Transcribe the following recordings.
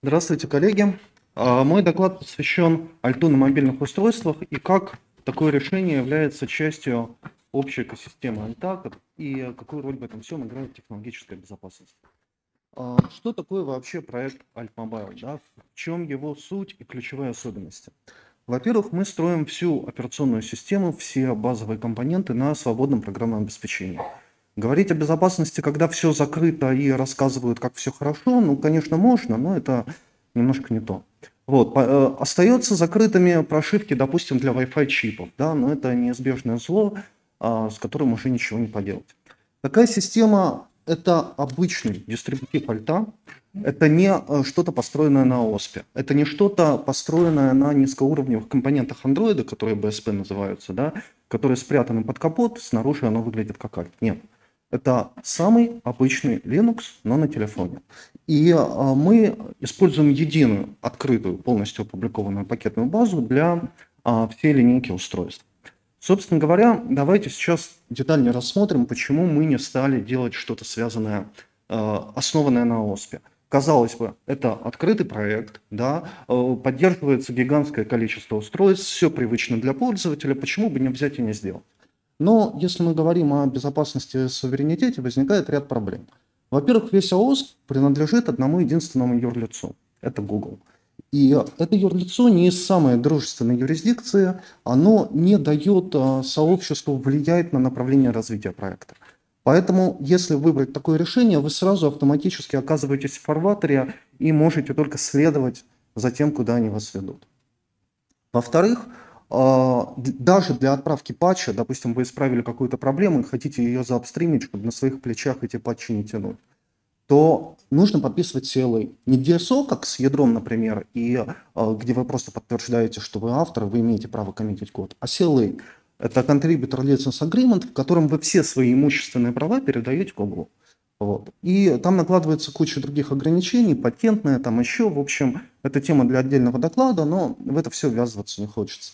Здравствуйте, коллеги. Мой доклад посвящен альту на мобильных устройствах и как такое решение является частью общей экосистемы альта и какую роль в этом всем играет технологическая безопасность. Что такое вообще проект Alt Mobile? Да? В чем его суть и ключевые особенности? Во-первых, мы строим всю операционную систему, все базовые компоненты на свободном программном обеспечении. Говорить о безопасности, когда все закрыто и рассказывают, как все хорошо, ну, конечно, можно, но это немножко не то. Вот, остается закрытыми прошивки, допустим, для Wi-Fi чипов, да, но это неизбежное зло, с которым уже ничего не поделать. Такая система – это обычный дистрибутив альта, это не что-то построенное на ОСПе, это не что-то построенное на низкоуровневых компонентах Android, которые BSP называются, да, которые спрятаны под капот, снаружи оно выглядит как альт. Нет. Это самый обычный Linux, но на телефоне. И мы используем единую, открытую, полностью опубликованную пакетную базу для всей линейки устройств. Собственно говоря, давайте сейчас детальнее рассмотрим, почему мы не стали делать что-то связанное, основанное на ОСПе. Казалось бы, это открытый проект, да, поддерживается гигантское количество устройств, все привычно для пользователя, почему бы не взять и не сделать? Но если мы говорим о безопасности и суверенитете, возникает ряд проблем. Во-первых, весь ООС принадлежит одному единственному юрлицу. Это Google. И это юрлицо не из самой дружественной юрисдикции, оно не дает сообществу влиять на направление развития проекта. Поэтому, если выбрать такое решение, вы сразу автоматически оказываетесь в фарватере и можете только следовать за тем, куда они вас ведут. Во-вторых, даже для отправки патча, допустим, вы исправили какую-то проблему и хотите ее заапстримить, чтобы на своих плечах эти патчи не тянуть, то нужно подписывать CLA. Не DSO, как с ядром, например, и где вы просто подтверждаете, что вы автор, вы имеете право коммитить код, а CLA – это Contributor License Agreement, в котором вы все свои имущественные права передаете Google. Вот. И там накладывается куча других ограничений, патентная, там еще, в общем, это тема для отдельного доклада, но в это все ввязываться не хочется.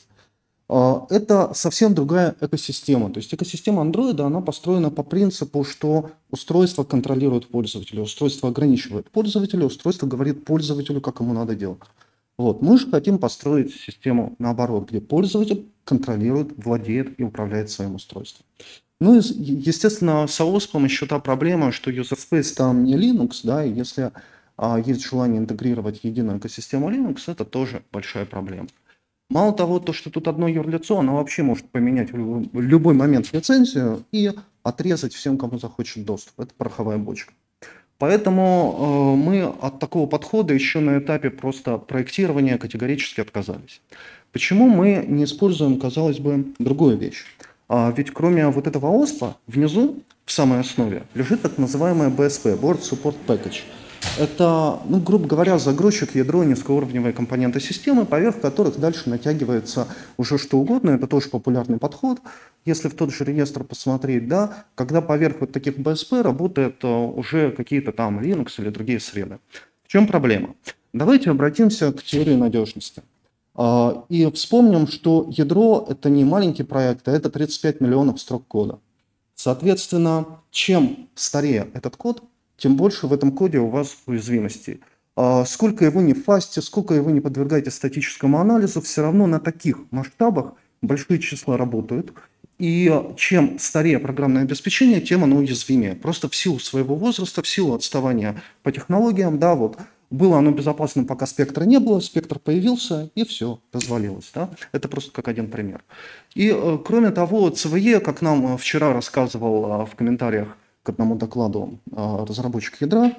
Это совсем другая экосистема. То есть экосистема Android, она построена по принципу, что устройство контролирует пользователя, устройство ограничивает пользователя, устройство говорит пользователю, как ему надо делать. Вот. Мы же хотим построить систему наоборот, где пользователь контролирует, владеет и управляет своим устройством. Ну и, естественно, с OSP еще та проблема, что user space там не Linux, да, и если есть желание интегрировать единую экосистему Linux, это тоже большая проблема. Мало того, то, что тут одно юрлицо, оно вообще может поменять в любой момент лицензию и отрезать всем, кому захочет доступ. Это пороховая бочка. Поэтому мы от такого подхода еще на этапе просто проектирования категорически отказались. Почему мы не используем, казалось бы, другую вещь? Ведь кроме вот этого ОСПа, внизу, в самой основе, лежит так называемая BSP, Board Support Package. Это, ну, грубо говоря, загрузчик, ядро, низкоуровневые компоненты системы, поверх которых дальше натягивается уже что угодно. Это тоже популярный подход. Если в тот же реестр посмотреть, да, когда поверх вот таких BSP работают уже какие-то там Linux или другие среды. В чем проблема? Давайте обратимся к теории надежности. И вспомним, что ядро – это не маленький проект, а это 35 миллионов строк кода. Соответственно, чем старее этот код, тем больше в этом коде у вас уязвимостей. Сколько его не фасте, сколько его не подвергаете статическому анализу, все равно на таких масштабах большие числа работают. И чем старее программное обеспечение, тем оно уязвимее. Просто в силу своего возраста, в силу отставания по технологиям, да, вот, было оно безопасным, пока спектра не было, спектр появился, и все, развалилось. Да? Это просто как один пример. И кроме того, CVE, как нам вчера рассказывал в комментариях к одному докладу разработчик ядра,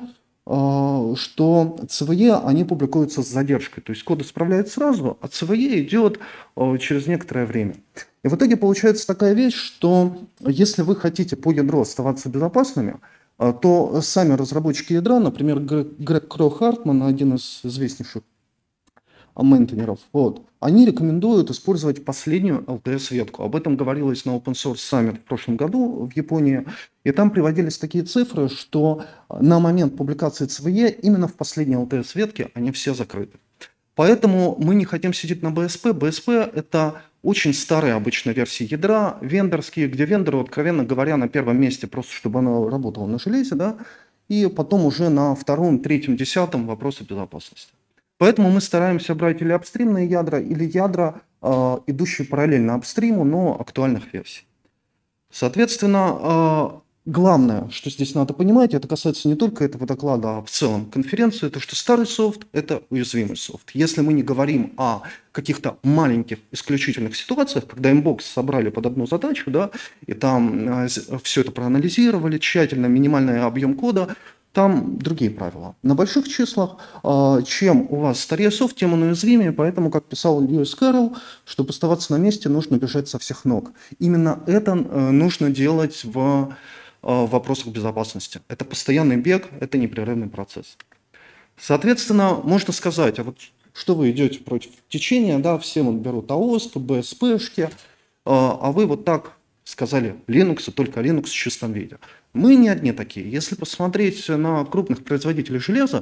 что CVE, они публикуются с задержкой. То есть код исправляют сразу, а CVE идет через некоторое время. И в итоге получается такая вещь, что если вы хотите по ядру оставаться безопасными, то сами разработчики ядра, например, Грег Кроу-Хартман, один из известнейших мейнтейнеров, вот, они рекомендуют использовать последнюю LTS-ветку. Об этом говорилось на Open Source Summit в прошлом году в Японии. И там приводились такие цифры, что на момент публикации CVE именно в последней LTS-ветке они все закрыты. Поэтому мы не хотим сидеть на BSP. BSP – это очень старые обычно версии ядра, вендорские, где вендоры, откровенно говоря, на первом месте, просто чтобы оно работало на железе, да, и потом уже на втором, третьем, десятом вопросы безопасности. Поэтому мы стараемся брать или апстримные ядра, или ядра, идущие параллельно апстриму, но актуальных версий. Соответственно, главное, что здесь надо понимать, это касается не только этого доклада, а в целом конференции, то что старый софт – это уязвимый софт. Если мы не говорим о каких-то маленьких исключительных ситуациях, когда Mbox собрали под одну задачу, да, и там все это проанализировали тщательно, минимальный объем кода, там другие правила. На больших числах, чем у вас старее софт, тем он уязвимее, поэтому, как писал Льюис Кэрролл, чтобы оставаться на месте, нужно бежать со всех ног. Именно это нужно делать в вопросах безопасности. Это постоянный бег, это непрерывный процесс. Соответственно, можно сказать, а вот что вы идете против течения, да, все вот берут АОС, БСПшки, а вы вот так сказали Linux, и только Linux в чистом виде. Мы не одни такие. Если посмотреть на крупных производителей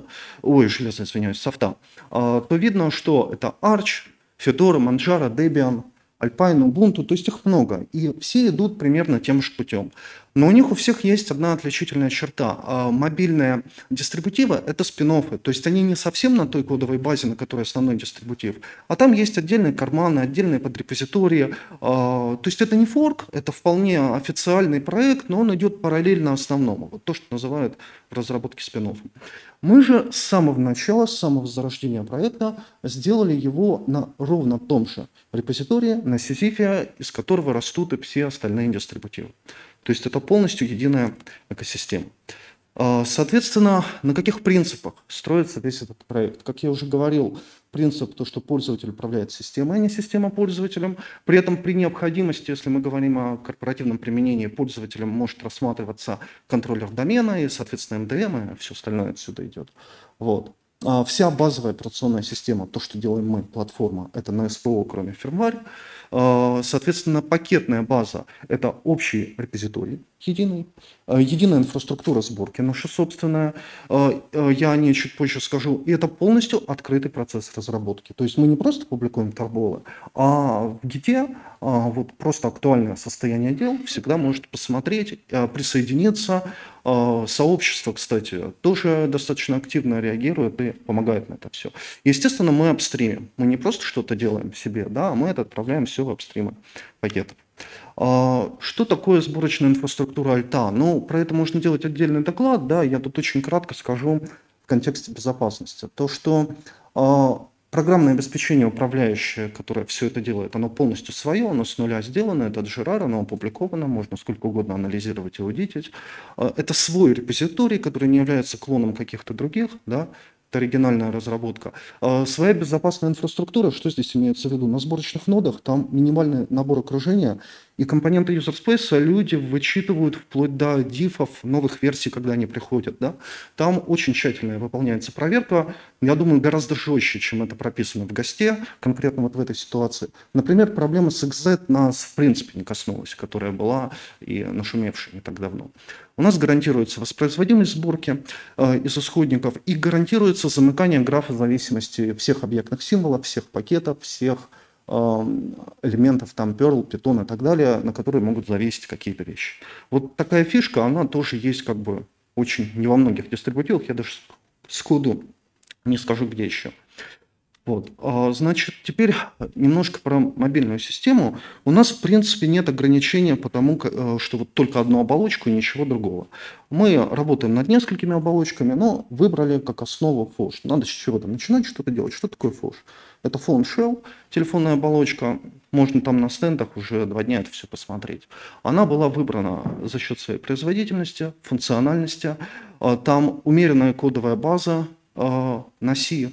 софта, то видно, что это Arch, Fedora, Manjaro, Debian, Alpine, Ubuntu, то есть их много. И все идут примерно тем же путем. Но у них у всех есть одна отличительная черта. Мобильные дистрибутивы – это спин-оффы. То есть они не совсем на той кодовой базе, на которой основной дистрибутив, а там есть отдельные карманы, отдельные подрепозитории. То есть это не форк, это вполне официальный проект, но он идет параллельно основному. Вот то, что называют в разработке спин-оффом. Мы же с самого начала, с самого зарождения проекта сделали его на ровно том же репозитории, на Sisyphia, из которого растут и все остальные дистрибутивы. То есть это полностью единая экосистема. Соответственно, на каких принципах строится весь этот проект? Как я уже говорил, принцип, то, что пользователь управляет системой, а не система пользователем. При этом при необходимости, если мы говорим о корпоративном применении, пользователем может рассматриваться контроллер домена и, соответственно, MDM, и все остальное отсюда идет. Вот. Вся базовая операционная система, то, что делаем мы, платформа, это на СПО, кроме firmware. Соответственно, пакетная база – это общий репозиторий единый, единая инфраструктура сборки наша собственная, я о ней чуть позже скажу, и это полностью открытый процесс разработки. То есть мы не просто публикуем торболы, а в Git вот просто актуальное состояние дел всегда можете посмотреть, присоединиться. Сообщество, кстати, тоже достаточно активно реагирует и помогает на это все. Естественно, мы апстримим. Мы не просто что-то делаем в себе, да, а мы это отправляем все в апстримы пакетов. Что такое сборочная инфраструктура альта? Ну, про это можно делать отдельный доклад, да, я тут очень кратко скажу в контексте безопасности. То, что программное обеспечение управляющее, которое все это делает, оно полностью свое, оно с нуля сделано, это JRAR, оно опубликовано, можно сколько угодно анализировать и аудитить. Это свой репозиторий, который не является клоном каких-то других, да, это оригинальная разработка. Своя безопасная инфраструктура, что здесь имеется в виду? На сборочных нодах там минимальный набор окружения, и компоненты user space люди вычитывают вплоть до дифов новых версий, когда они приходят. Да? Там очень тщательно выполняется проверка, я думаю, гораздо жестче, чем это прописано в ГОСТе, конкретно вот в этой ситуации. Например, проблема с XZ нас в принципе не коснулась, которая была и нашумевшая не так давно. У нас гарантируется воспроизводимость сборки из исходников и гарантируется замыкание графа зависимости всех объектных символов, всех пакетов, всех элементов там Perl, Python и так далее, на которые могут зависеть какие-то вещи. Вот такая фишка, она тоже есть как бы очень не во многих дистрибутивах, я даже сходу не скажу, где еще. Вот. Значит, теперь немножко про мобильную систему. У нас, в принципе, нет ограничения по тому, что вот только одну оболочку и ничего другого. Мы работаем над несколькими оболочками, но выбрали как основу Fosh. Надо с чего-то начинать, что-то делать. Что такое Fosh? Это Phone Shell, телефонная оболочка. Можно там на стендах уже 2 дня это все посмотреть. Она была выбрана за счет своей производительности, функциональности. Там умеренная кодовая база на C.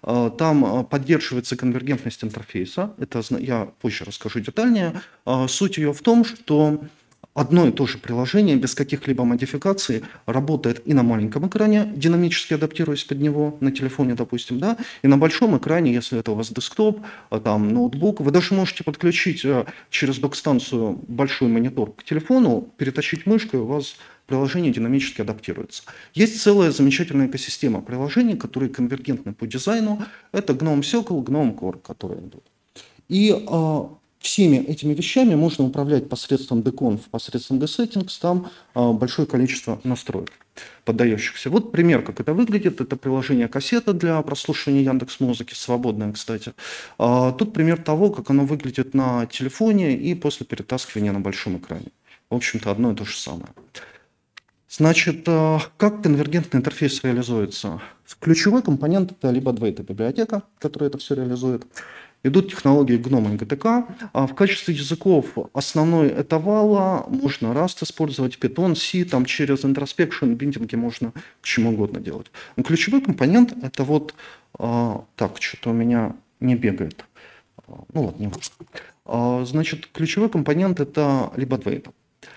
Там поддерживается конвергентность интерфейса, это я позже расскажу детальнее. Суть ее в том, что одно и то же приложение без каких-либо модификаций работает и на маленьком экране, динамически адаптируясь под него, на телефоне, допустим, да, и на большом экране, если это у вас десктоп, там ноутбук. Вы даже можете подключить через док-станцию большой монитор к телефону, перетащить мышку, и у вас приложение динамически адаптируется. Есть целая замечательная экосистема приложений, которые конвергентны по дизайну. Это GNOME Circle, GNOME Core, которые идут. И всеми этими вещами можно управлять посредством dconf, посредством dsettings, там большое количество настроек. поддающихся. Вот пример, как это выглядит. Это приложение «Кассета» для прослушивания Яндекс.Музыки, свободное, кстати. Тут пример того, как оно выглядит на телефоне и после перетаскивания на большом экране. В общем-то, одно и то же самое. Значит, как конвергентный интерфейс реализуется? Ключевой компонент – это Libadway, это библиотека, которая это все реализует. Идут технологии GNOME и GTK. В качестве языков основной – это Vala, можно Rust использовать, Python, C, там через introspection, биндинги можно к чему угодно делать. Но ключевой компонент – это вот… Так, что-то у меня не бегает. Ну ладно, не важно. Значит, ключевой компонент – это Libadway.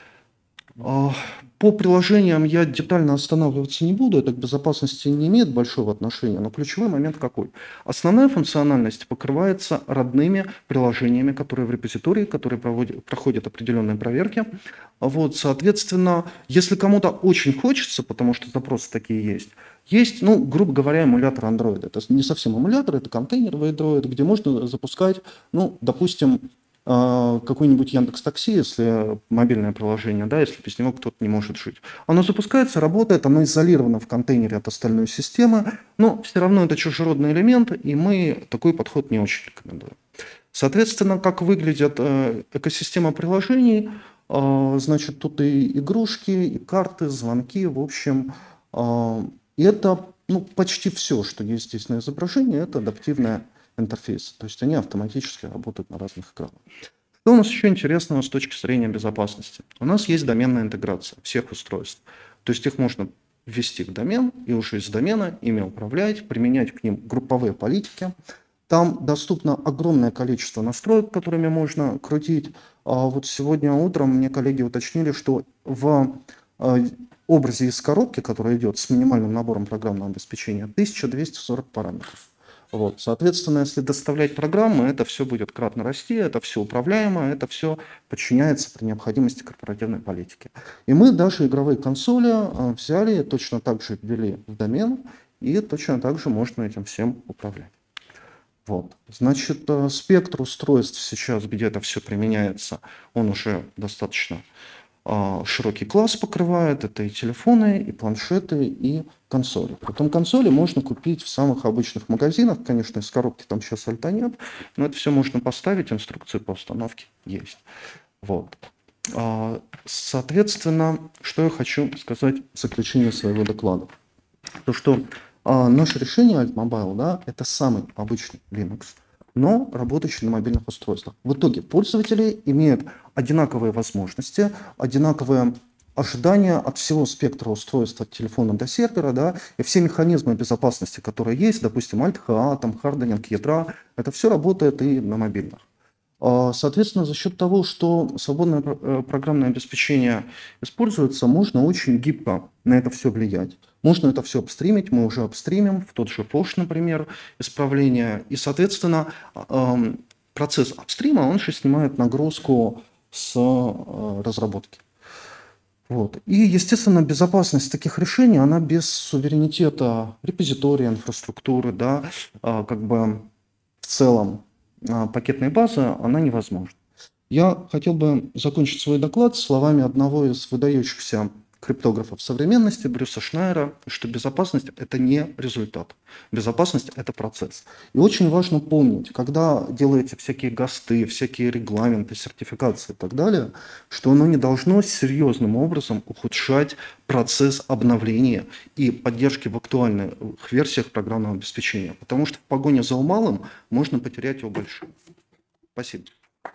По приложениям я детально останавливаться не буду, это к безопасности не имеет большого отношения, но ключевой момент какой? Основная функциональность покрывается родными приложениями, которые в репозитории, которые проходят определенные проверки. Вот, соответственно, если кому-то очень хочется, потому что запросы такие есть, ну, грубо говоря, эмулятор Android. Это не совсем эмулятор, это контейнеровый Android, где можно запускать, ну, допустим, какой-нибудь Яндекс.Такси, если мобильное приложение, да, если без него кто-то не может жить. Оно запускается, работает, оно изолировано в контейнере от остальной системы, но все равно это чужеродный элемент, и мы такой подход не очень рекомендуем. Соответственно, как выглядит экосистема приложений, значит, тут и игрушки, и карты, звонки, в общем, и это, ну, почти все, что есть здесь на изображении, это адаптивная интерфейс, то есть они автоматически работают на разных экранах. Что у нас еще интересного с точки зрения безопасности? У нас есть доменная интеграция всех устройств, то есть их можно ввести в домен и уже из домена ими управлять, применять к ним групповые политики. Там доступно огромное количество настроек, которыми можно крутить. Вот сегодня утром мне коллеги уточнили, что в образе из коробки, который идет с минимальным набором программного обеспечения, 1240 параметров. Вот, соответственно, если доставлять программы, это все будет кратно расти, это все управляемо, это все подчиняется при необходимости корпоративной политики. И мы даже игровые консоли взяли, точно так же ввели в домен, и точно так же можно этим всем управлять. Вот. Значит, спектр устройств сейчас, где это все применяется, он уже достаточно широкий класс покрывает, это и телефоны, и планшеты, и консоли. Потом консоли можно купить в самых обычных магазинах, конечно, из коробки там сейчас альта нет, но это все можно поставить, инструкции по установке есть. Вот. Соответственно, что я хочу сказать в заключение своего доклада. То, что наше решение Altmobile, да, это самый обычный Linux, но работающий на мобильных устройствах. В итоге пользователи имеют одинаковые возможности, одинаковые ожидания от всего спектра устройств от телефона до сервера, да, и все механизмы безопасности, которые есть, допустим, Alt-HA, там, харденинг ядра, это все работает и на мобильных. Соответственно, за счет того, что свободное программное обеспечение используется, можно очень гибко на это все влиять. Можно это все обстримить, мы уже обстримим в тот же Posh, например, исправление. И, соответственно, процесс апстрима, он же снимает нагрузку с разработки. Вот. И, естественно, безопасность таких решений, она без суверенитета репозитория, инфраструктуры, да, как бы в целом пакетной базы, она невозможна. Я хотел бы закончить свой доклад словами одного из выдающихся криптографов современности, Брюса Шнайера, что безопасность – это не результат. Безопасность – это процесс. И очень важно помнить, когда делаете всякие ГОСТы, всякие регламенты, сертификации и так далее, что оно не должно серьезным образом ухудшать процесс обновления и поддержки в актуальных версиях программного обеспечения. Потому что в погоне за малым можно потерять его большим. Спасибо.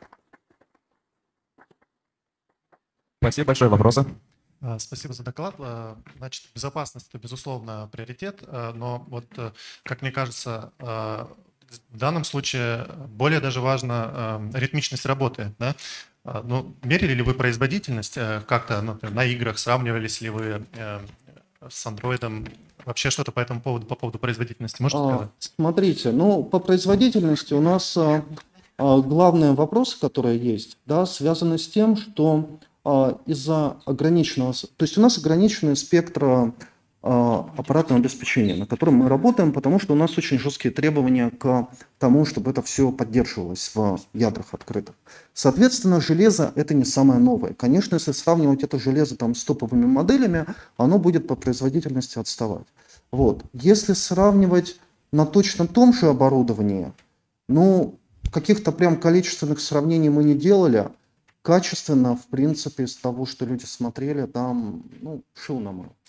Спасибо большое. Вопросы? Спасибо за доклад. Значит, безопасность – это, безусловно, приоритет, но вот, как мне кажется, в данном случае более даже важна ритмичность работы. Да? Ну, мерили ли вы производительность как-то на играх, сравнивались ли вы с Android? Вообще что-то по этому поводу, по поводу производительности можете сказать? Смотрите, ну, по производительности у нас главные вопросы, которые есть, да, связаны с тем, что из-за ограниченного, то есть у нас ограниченный спектр аппаратного обеспечения, на котором мы работаем, потому что у нас очень жесткие требования к тому, чтобы это все поддерживалось в ядрах открытых. Соответственно, железо – это не самое новое. Конечно, если сравнивать это железо там, с топовыми моделями, оно будет по производительности отставать. Вот. Если сравнивать на точно том же оборудовании, ну, каких-то прям количественных сравнений мы не делали. Качественно, в принципе, из того, что люди смотрели, там, ну, шил на мыл.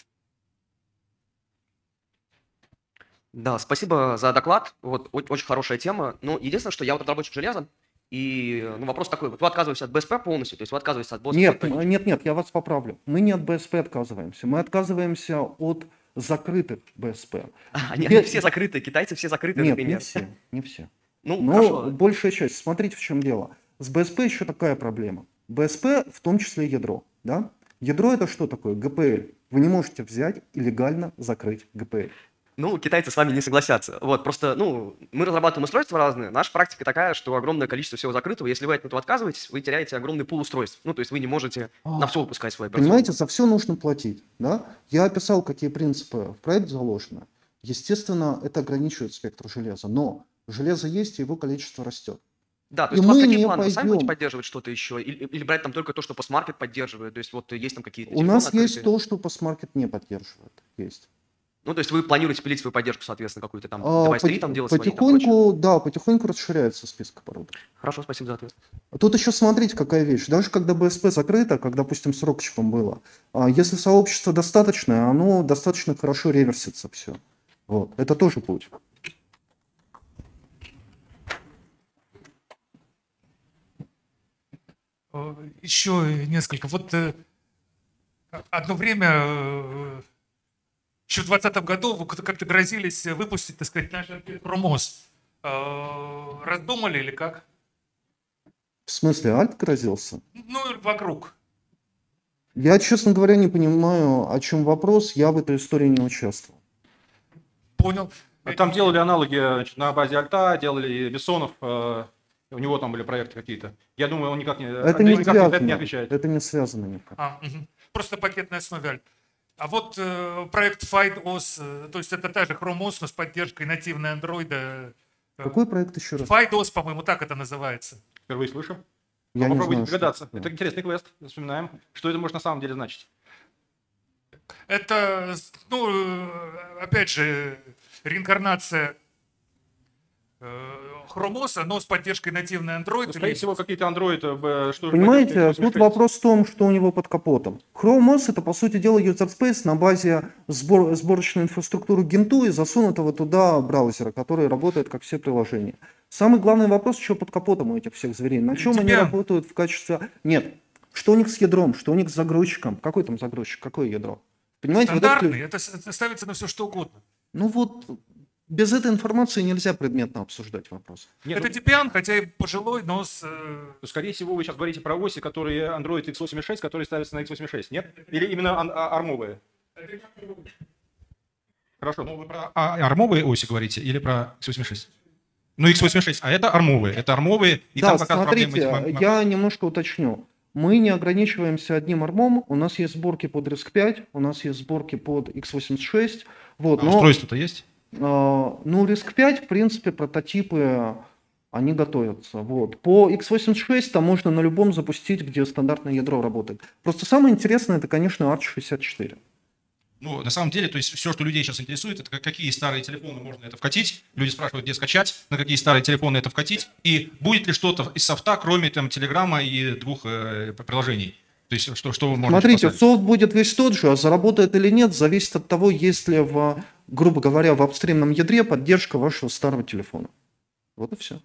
Да, спасибо за доклад. Вот очень хорошая тема. Ну, единственное, что я вот разработчик железа, и ну, вопрос такой: вот вы отказываетесь от БСП полностью, то есть вы отказываетесь от Нет, BOSP? нет, я вас поправлю. Мы не от БСП отказываемся, мы отказываемся от закрытых БСП. Они все закрыты, китайцы все закрыты, Нет, например. не все. Ну, Но хорошо. большая часть. Смотрите, в чем дело. С БСП еще такая проблема. БСП в том числе ядро. Да? Ядро это что такое? GPL. Вы не можете взять и легально закрыть GPL. Ну, китайцы с вами не согласятся. Вот, просто, ну, мы разрабатываем устройства разные. Наша практика такая, что огромное количество всего закрытого. Если вы от этого отказываетесь, вы теряете огромный пул устройств. Ну, то есть вы не можете на все выпускать свой операционный. Понимаете, за все нужно платить. Да? Я описал, какие принципы в проект заложены. Естественно, это ограничивает спектр железа. Но железо есть, и его количество растет. Да, то И есть у вас мы какие не планы? Вы сами будете пойдем. поддерживать что-то еще? Или брать там только то, что постмаркет поддерживает? То есть вот есть там какие-то У нас телефоны есть открытые? то, что постмаркет не поддерживает. Есть. Ну, то есть вы планируете пилить свою поддержку, соответственно, какую-то там Device 3 там делать свои, там прочее? Потихоньку, да, потихоньку расширяется список оборудования. Хорошо, спасибо за ответ. Тут еще смотрите, какая вещь. Даже когда БСП закрыто, как, допустим, с Рокчипом было, если сообщество достаточное, оно достаточно хорошо реверсится все. Вот. Это тоже путь. Еще несколько. Вот одно время, еще в 2020 году, вы как-то грозились выпустить, так сказать, наш Хромос. Раздумали или как? В смысле, Альт грозился? Ну, вокруг. Я, честно говоря, не понимаю, о чем вопрос. Я в этой истории не участвовал. Понял. Там делали аналоги, значит, на базе Альта, делали Бессонов, у него там были проекты какие-то. Я думаю, он никак не, Это Андрей не никак на это связано. не отвечает. Это не связано никак. Просто на пакетной основе Альт. А вот проект FidoS, то есть это та же Chrome OS, но с поддержкой нативной андроида. Какой проект еще раз? FidoS, по-моему, так это называется. Впервые слышу. Я не Попробуйте знаю, что догадаться. это. Это интересный квест. Вспоминаем. Что это может на самом деле значить? Это, ну, опять же, реинкарнация Хромоса, но с поддержкой нативной Android. Ну, скорее всего, какие-то Android, что же Понимаете, поддерживает тут 86. вопрос в том, что у него под капотом. Chrome OS это, по сути дела, user space на базе сборочной инфраструктуры Генту и засунутого туда браузера, который работает как все приложения. Самый главный вопрос, что под капотом у этих всех зверей. На чем они Debian. работают в качестве... Нет. Что у них с ядром, что у них с загрузчиком. Какой там загрузчик, какое ядро? Понимаете, вот это Стандартный, это ставится на все что угодно. Ну вот, без этой информации нельзя предметно обсуждать вопрос. Нет, Это Debian, хотя и пожилой, но с... ну, скорее всего, вы сейчас говорите про оси, которые Android x86, которые ставятся на x86, нет? Или именно армовые? Хорошо. Ну, вы про армовые оси говорите или про x86? Ну, x86, а это армовые, и Да, там как раз проблема смотрите, этих я немножко уточню. Мы не ограничиваемся одним армом, у нас есть сборки под RISC-V, у нас есть сборки под x86. Вот, но, устройство-то есть? ну, RISC-V, в принципе, прототипы, они готовятся. Вот. По x86 там можно на любом запустить, где стандартное ядро работает. Просто самое интересное, это, конечно, Arch64. Ну, на самом деле, то есть все, что людей сейчас интересует, это какие старые телефоны можно это вкатить. Люди спрашивают, где скачать, на какие старые телефоны это вкатить. И будет ли что-то из софта, кроме там Телеграма и двух приложений. То есть что вы можете Смотрите, поставить? софт будет весь тот же, а заработает или нет, зависит от того, есть ли, грубо говоря, в апстримном ядре поддержка вашего старого телефона. Вот и все.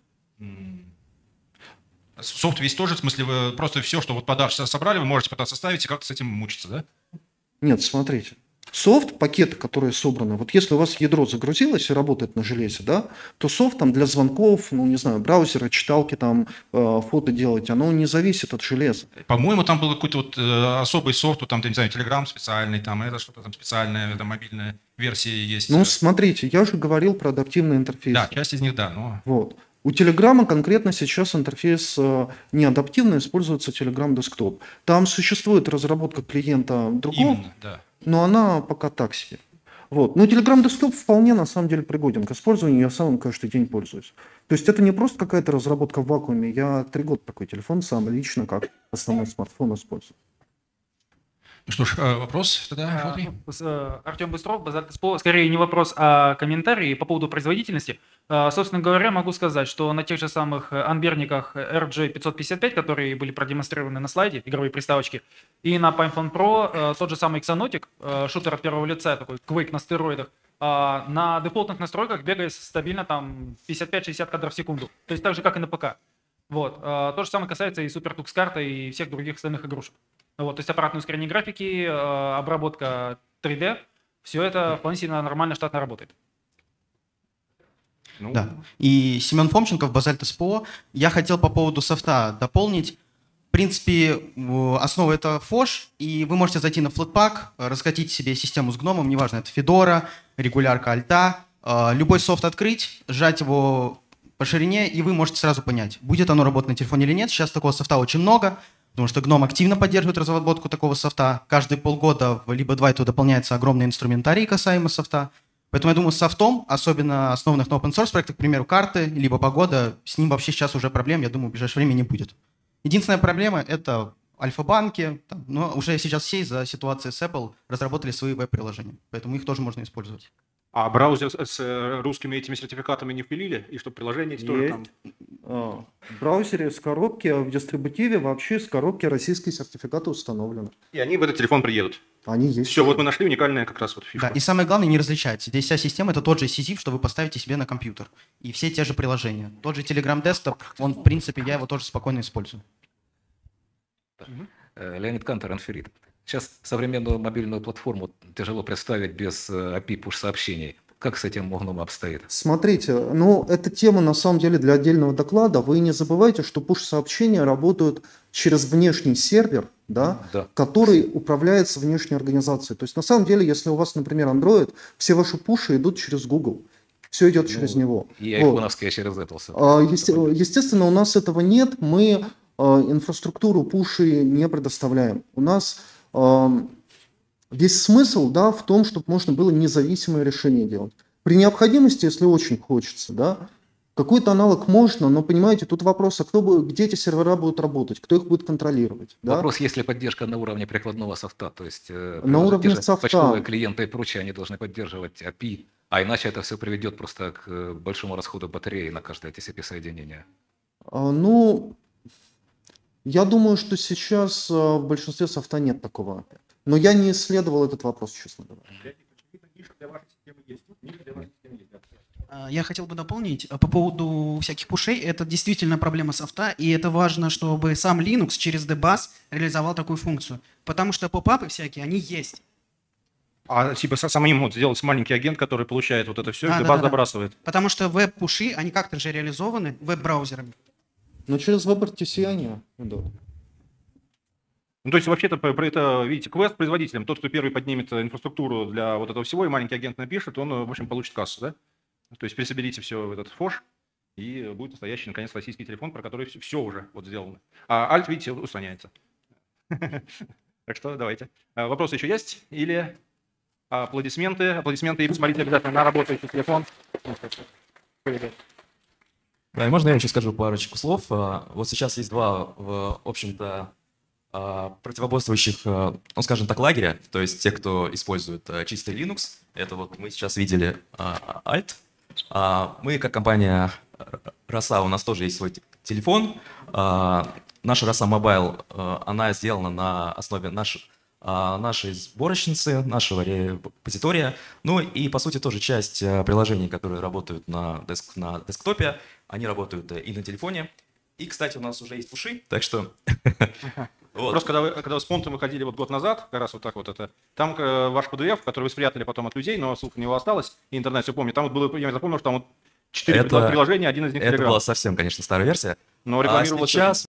Софт весь тоже, в смысле, вы просто все, что вот подарок собрали, вы можете пытаться составить и как-то с этим мучиться, да? Нет, смотрите. Софт, пакеты, которые собраны, вот если у вас ядро загрузилось и работает на железе, да, то софт там для звонков, ну, не знаю, браузера, читалки, там, фото делать, оно не зависит от железа. По-моему, там был какой-то вот особый софт, вот там, не знаю, Telegram специальный, там, это что-то там специальная, это мобильная версия есть. Ну, смотрите, я же говорил про адаптивный интерфейс. Да, часть из них, да, но... Вот. У Телеграма конкретно сейчас интерфейс не адаптивный, используется Telegram Desktop. Там существует разработка клиента другого, Именно, да. но она пока так себе. Вот. Но Telegram Desktop вполне на самом деле пригоден к использованию, я сам им каждый день пользуюсь. То есть это не просто какая-то разработка в вакууме, я 3 года такой телефон сам лично как основной смартфон использую. Ну что ж, вопрос тогда? Желтый? Артем Быстров, Базар Экспо. Скорее не вопрос, а комментарий по поводу производительности. Собственно говоря, могу сказать, что на тех же самых Анберниках RJ555, которые были продемонстрированы на слайде, игровые приставочки, и на PinePhone Pro тот же самый Exonotic, шутер от первого лица, такой Quake на стероидах, на дефолтных настройках бегает стабильно там 55-60 кадров в секунду. То есть так же, как и на ПК. Вот. То же самое касается и SuperTux карты и всех других остальных игрушек. Вот, то есть аппаратное ускорение графики, обработка 3D, все это вполне себе нормально штатно работает. Ну, Да. И Семен Фомченко в Базальт СПО. Я хотел по поводу софта дополнить. В принципе, основа это Fosh, и вы можете зайти на Flatpak, раскатить себе систему с гномом, неважно, это Fedora, регулярка Альта, любой софт открыть, сжать его по ширине, и вы можете сразу понять, будет оно работать на телефоне или нет. Сейчас такого софта очень много, потому что GNOME активно поддерживает разработку такого софта. Каждые полгода, либо 2 это дополняется огромный инструментарий касаемо софта. Поэтому я думаю, с софтом, особенно основанных на open source проектах, к примеру, карты, либо погода, с ним вообще сейчас уже проблем, я думаю, в ближайшее время не будет. Единственная проблема — это альфа-банки, но уже сейчас все из-за ситуации с Apple разработали свои веб-приложения, поэтому их тоже можно использовать. а браузер с русскими этими сертификатами не впилили? И что приложение эти тоже там... В браузере с коробки, в дистрибутиве вообще с коробки российские сертификаты установлены. И они в этот телефон приедут. Они есть. Все, вот мы нашли уникальная как раз вот фишка. Да, и самое главное, не различается. Здесь вся система — это тот же SysIF, что вы поставите себе на компьютер. И все те же приложения. Тот же Telegram Desktop, он, в принципе, я его тоже спокойно использую. Леонид Кантор, Анферит. Сейчас современную мобильную платформу тяжело представить без API push-сообщений. Как с этим Гном обстоит? Смотрите, ну, эта тема на самом деле для отдельного доклада. Вы не забывайте, что push-сообщения работают через внешний сервер, да, который управляется внешней организацией. То есть на самом деле, если у вас, например, Android, все ваши пуши идут через Google. Все идет через него. И айфоновские через Apple. Естественно, у нас этого нет. Мы инфраструктуру пуши не предоставляем. У нас весь смысл, да, в том, чтобы можно было независимое решение делать. При необходимости, если очень хочется, да, какой-то аналог можно, но, понимаете, тут вопрос, где эти сервера будут работать, кто их будет контролировать. Да? Вопрос, есть ли поддержка на уровне прикладного софта, то есть на уровне софта. Почтовые клиенты и прочее, они должны поддерживать API, а иначе это все приведет просто к большому расходу батареи на каждое TCP-соединение. Ну, я думаю, что сейчас в большинстве софта нет такого. Но я не исследовал этот вопрос, честно говоря. Я хотел бы дополнить по поводу всяких пушей. Это действительно проблема софта, и это важно, чтобы сам Linux через dbus реализовал такую функцию. Потому что поп-апы всякие, они есть. А типа самим вот сделать маленький агент, который получает вот это все, и Да, dbus забрасывает. Потому что веб-пуши, они как-то же реализованы веб-браузерами. Но через WebRTC они, да. Ну, то есть, вообще-то, это, видите, квест производителям. Тот, кто первый поднимет инфраструктуру для вот этого всего, и маленький агент напишет, он, в общем, получит кассу, да? То есть, пересоберите все в этот Fosh, и будет настоящий, наконец, российский телефон, про который все уже вот сделано. А Alt, видите, устраняется. Так что давайте. Вопросы еще есть? Или аплодисменты? Аплодисменты, и посмотрите обязательно на работающий телефон. Да, и можно я еще скажу парочку слов? Вот сейчас есть два, в общем-то, противоборствующих, ну, скажем так, лагеря, то есть те, кто использует чистый Linux. Это вот мы сейчас видели Alt. Мы, как компания Rosa, у нас тоже есть свой телефон. Наша Rosa Mobile, она сделана на основе нашей сборочницы, нашего репозитория. Ну и, по сути, тоже часть приложений, которые работают на десктопе, они работают и на телефоне. И, кстати, у нас уже есть пуши, так что... Вот. Просто когда вы с Понтом выходили вот год назад, как раз вот так вот это, там ваш PDF, который вы спрятали потом от людей, но ссылка на него осталась, и интернет все помнит, там вот было, я запомнил, что там вот 4 приложения, один из них Telegram. Это была совсем, конечно, старая версия. Но рекламировалось... сейчас